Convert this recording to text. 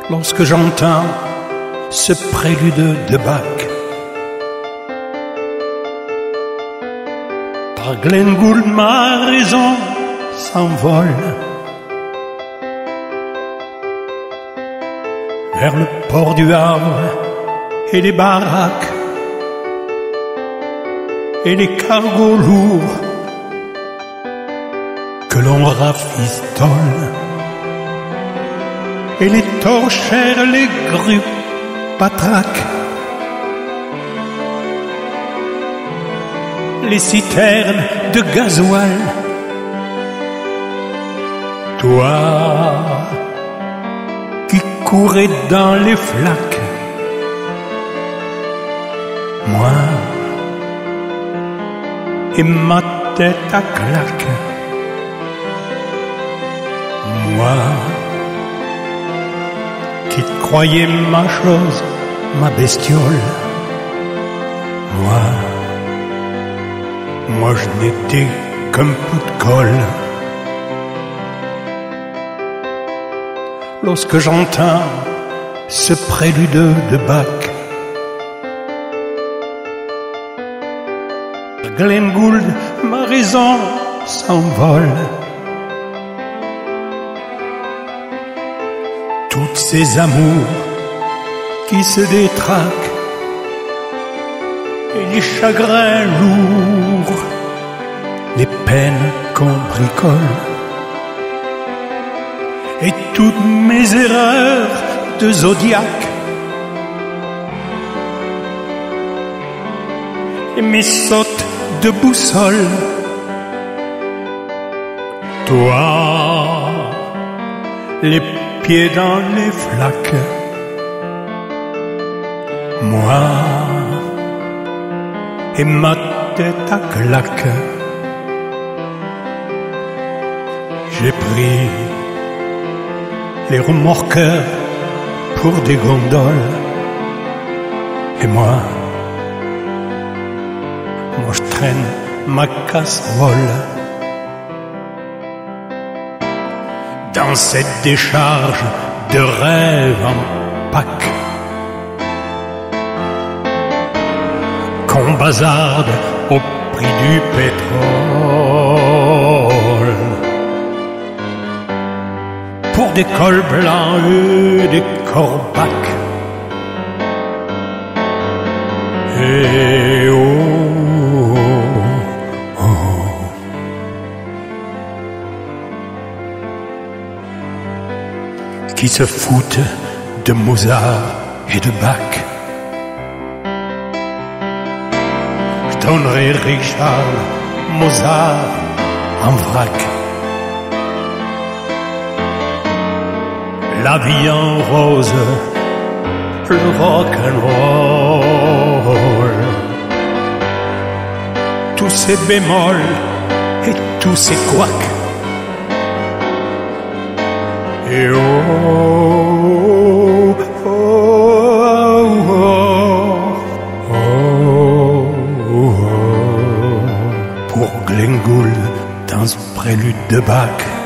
lorsque j'entends ce prélude de Bach. Par Glenn Gould, ma raison s'envole vers le port du Havre et les baraques et les cargos lourds que l'on rafistole, et les torchères, les grues patraques, les citernes de gasoil. Toi qui courais dans les flaques, moi et ma tête à claque, moi qui te croyais ma chose, ma bestiole, moi je n'étais qu'un bout de colle. Lorsque j'entends ce prélude de Bach, Glenn Gould, ma raison s'envole. Toutes ces amours qui se détraquent et les chagrins lourds, les peines qu'on bricole, et toutes mes erreurs de zodiaque, et mes sautes de boussole. Toi, les pieds dans les flaques, moi et ma tête à claque. J'ai pris les remorqueurs pour des gondoles, et moi je traîne ma casserole dans cette décharge de rêves en Pâques qu'on bazarde au prix du pétrole, pour des cols blancs et des corbacs. Et qui se foutent de Mozart et de Bach. Je donnerai Richard Mozart en vrac. La vie en rose, le rock'n'roll, tous ces bémols et tous ces couacs. Et oh, oh, oh, oh, oh, oh, pour Glenn Gould dans ce prélude de Bach.